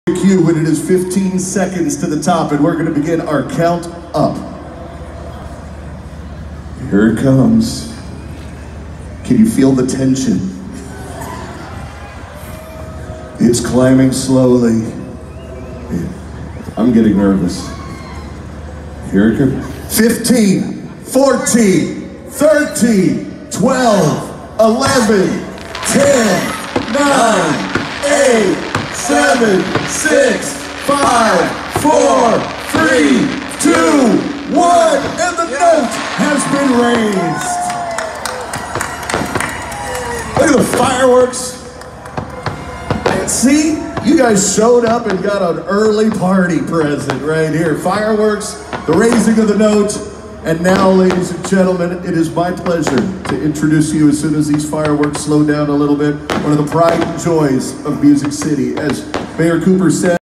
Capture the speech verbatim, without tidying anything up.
Cue when it is fifteen seconds to the top, and we're going to begin our count up. Here it comes. Can you feel the tension? It's climbing slowly. I'm getting nervous. Here it comes. fifteen, fourteen, thirteen, twelve, eleven, ten, nine, eight, seven, six, five, four, three, two, one, and the note has been raised. Look at the fireworks. And see, you guys showed up and got an early party present right here. Fireworks, the raising of the note, and now, ladies and gentlemen, it is my pleasure to introduce you, as soon as these fireworks slow down a little bit, one of the pride and joys of Music City. As Mayor Cooper said,